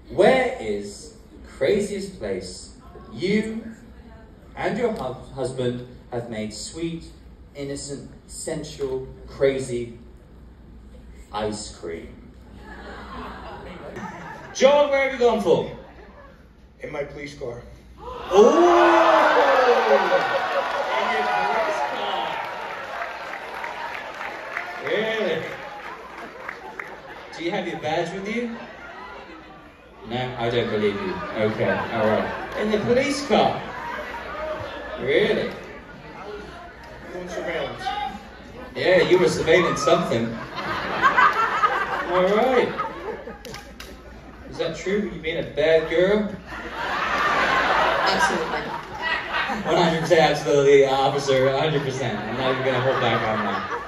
Where is the craziest place that you and your husband have made sweet, innocent, sensual, crazy ice cream? John, where have you gone for? In my police car. Oh! In your police car. Really? Do you have your badge with you? No, I don't believe you. Okay, alright. In the police car? Really? Doing surveillance. Yeah, you were surveilling something. Alright. Is that true? You being a bad girl? Absolutely. 100% absolutely, officer, 100%. I'm not even gonna hold back on that.